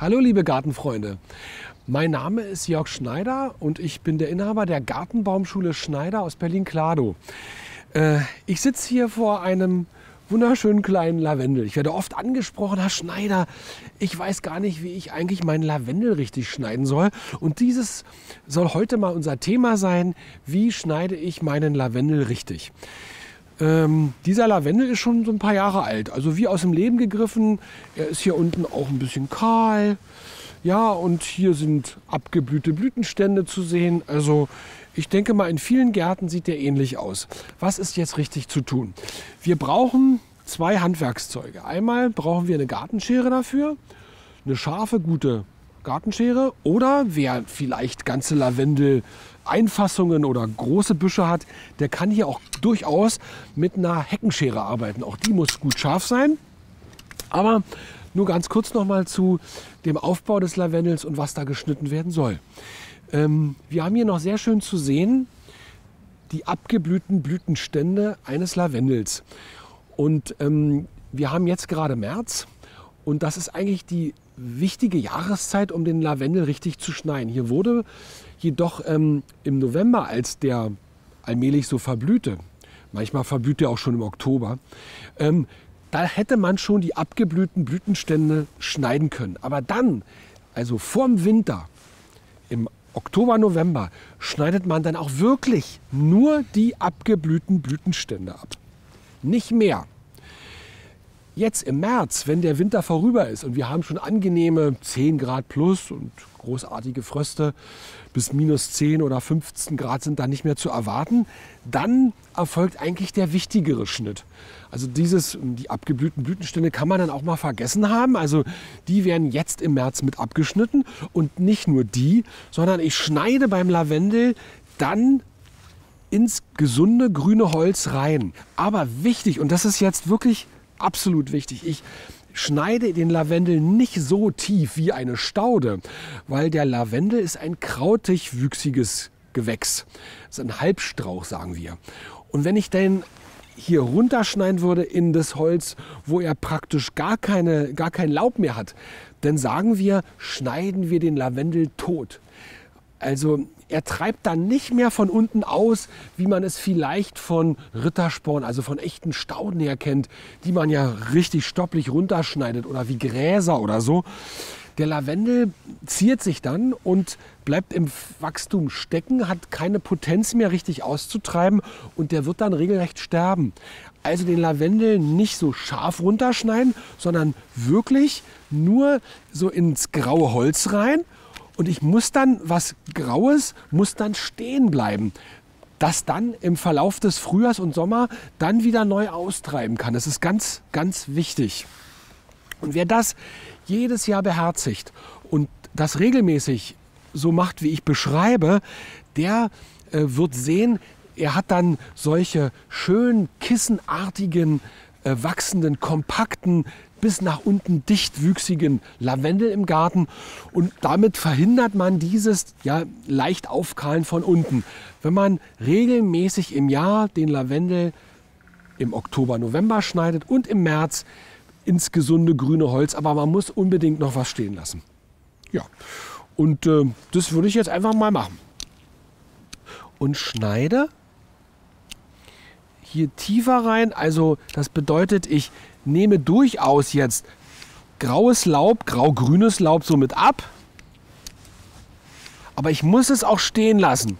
Hallo liebe Gartenfreunde, mein Name ist Jörg Schneider und ich bin der Inhaber der Gartenbaumschule Schneider aus Berlin-Kladow. Ich sitze hier vor einem wunderschönen kleinen Lavendel. Ich werde oft angesprochen, Herr Schneider, ich weiß gar nicht, wie ich eigentlich meinen Lavendel richtig schneiden soll. Und dieses soll heute mal unser Thema sein, wie schneide ich meinen Lavendel richtig. Dieser Lavendel ist schon so ein paar Jahre alt, also wie aus dem Leben gegriffen. Er ist hier unten auch ein bisschen kahl. Ja, und hier sind abgeblühte Blütenstände zu sehen. Also ich denke mal, in vielen Gärten sieht der ähnlich aus. Was ist jetzt richtig zu tun? Wir brauchen zwei Handwerkszeuge. Einmal brauchen wir eine Gartenschere dafür, eine scharfe, gute Gartenschere. Oder wer vielleicht ganze Lavendel-Einfassungen oder große Büsche hat, der kann hier auch durchaus mit einer Heckenschere arbeiten. Auch die muss gut scharf sein. Aber nur ganz kurz noch mal zu dem Aufbau des Lavendels und was da geschnitten werden soll. Wir haben hier noch sehr schön zu sehen die abgeblühten Blütenstände eines Lavendels. Und wir haben jetzt gerade März und das ist eigentlich die wichtige Jahreszeit, um den Lavendel richtig zu schneiden. Hier wurde jedoch im November, als der allmählich so verblühte, manchmal verblüht er auch schon im Oktober, da hätte man schon die abgeblühten Blütenstände schneiden können. Aber dann, also vorm Winter, im Oktober, November, schneidet man dann auch wirklich nur die abgeblühten Blütenstände ab. Nicht mehr. Jetzt im März, wenn der Winter vorüber ist und wir haben schon angenehme 10 Grad plus und großartige Fröste, bis minus 10 oder 15 Grad sind da nicht mehr zu erwarten, dann erfolgt eigentlich der wichtigere Schnitt. Also die abgeblühten Blütenstände kann man dann auch mal vergessen haben. Also die werden jetzt im März mit abgeschnitten und nicht nur die, sondern ich schneide beim Lavendel dann ins gesunde grüne Holz rein. Aber wichtig, und das ist jetzt wirklich absolut wichtig, ich schneide den Lavendel nicht so tief wie eine Staude, weil der Lavendel ist ein krautig wüchsiges Gewächs. Das ist ein Halbstrauch, sagen wir. Und wenn ich den hier runterschneiden würde in das Holz, wo er praktisch gar kein Laub mehr hat, dann sagen wir, schneiden wir den Lavendel tot. Also er treibt dann nicht mehr von unten aus, wie man es vielleicht von Rittersporn, also von echten Stauden her kennt, die man ja richtig stopplich runterschneidet oder wie Gräser oder so. Der Lavendel ziert sich dann und bleibt im Wachstum stecken, hat keine Potenz mehr richtig auszutreiben und der wird dann regelrecht sterben. Also den Lavendel nicht so scharf runterschneiden, sondern wirklich nur so ins graue Holz rein. Und ich muss dann, was Graues, muss dann stehen bleiben, das dann im Verlauf des Frühjahrs und Sommer dann wieder neu austreiben kann. Das ist ganz, ganz wichtig. Und wer das jedes Jahr beherzigt und das regelmäßig so macht, wie ich beschreibe, der wird sehen, er hat dann solche schön kissenartigen, wachsenden, kompakten, bis nach unten dichtwüchsigen Lavendel im Garten und damit verhindert man dieses leicht Aufkahlen von unten. Wenn man regelmäßig im Jahr den Lavendel im Oktober, November schneidet und im März ins gesunde grüne Holz, aber man muss unbedingt noch was stehen lassen. Ja, und das würde ich jetzt einfach mal machen. Und schneide hier tiefer rein, also das bedeutet, ich nehme durchaus jetzt graues Laub, grau-grünes Laub so mit ab, aber ich muss es auch stehen lassen.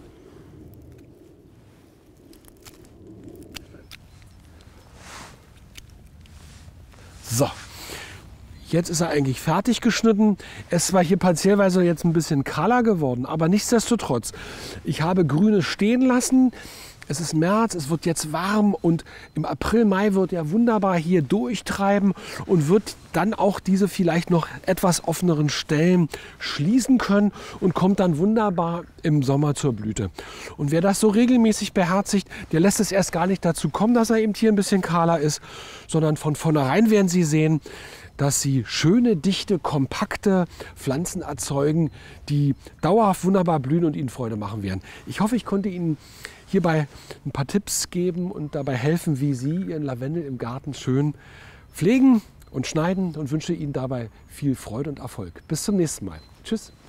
So, jetzt ist er eigentlich fertig geschnitten. Es war hier partiellweise jetzt ein bisschen kahler geworden, aber nichtsdestotrotz, ich habe Grünes stehen lassen. Es ist März, es wird jetzt warm und im April, Mai wird er wunderbar hier durchtreiben und wird dann auch diese vielleicht noch etwas offeneren Stellen schließen können und kommt dann wunderbar im Sommer zur Blüte. Und wer das so regelmäßig beherzigt, der lässt es erst gar nicht dazu kommen, dass er eben hier ein bisschen kahler ist, sondern von vornherein werden Sie sehen, dass sie schöne, dichte, kompakte Pflanzen erzeugen, die dauerhaft wunderbar blühen und Ihnen Freude machen werden. Ich hoffe, ich konnte Ihnen hierbei ein paar Tipps geben und dabei helfen, wie Sie Ihren Lavendel im Garten schön pflegen und schneiden und wünsche Ihnen dabei viel Freude und Erfolg. Bis zum nächsten Mal. Tschüss.